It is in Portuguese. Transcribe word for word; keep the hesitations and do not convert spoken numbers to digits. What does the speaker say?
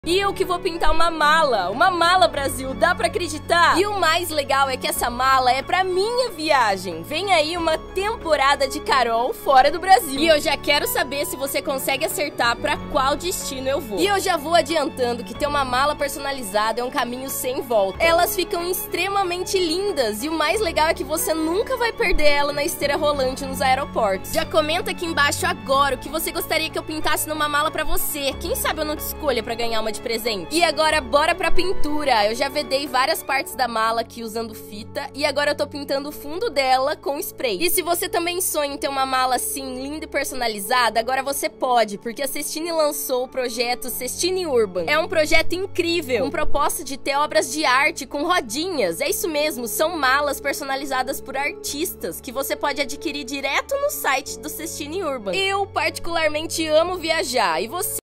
E eu que vou pintar uma mala, uma mala Brasil, dá pra acreditar? E o mais legal é que essa mala é pra minha viagem. Vem aí uma temporada de Carol fora do Brasil. E eu já quero saber se você consegue acertar pra qual destino eu vou. E eu já vou adiantando que ter uma mala personalizada é um caminho sem volta. Elas ficam extremamente lindas e o mais legal é que você nunca vai perder ela na esteira rolante nos aeroportos. Já comenta aqui embaixo agora o que você gostaria que eu pintasse numa mala pra você. Quem sabe eu não te escolha pra ganhar uma de presente. E agora bora pra pintura. Eu já vedei várias partes da mala aqui usando fita e agora eu tô pintando o fundo dela com spray. E se você também sonha em ter uma mala assim linda e personalizada, agora você pode, porque a Cestine lançou o projeto Cestine Urban. É um projeto incrível, com proposta de ter obras de arte com rodinhas. É isso mesmo, são malas personalizadas por artistas que você pode adquirir direto no site do Cestine Urban. Eu particularmente amo viajar, e você?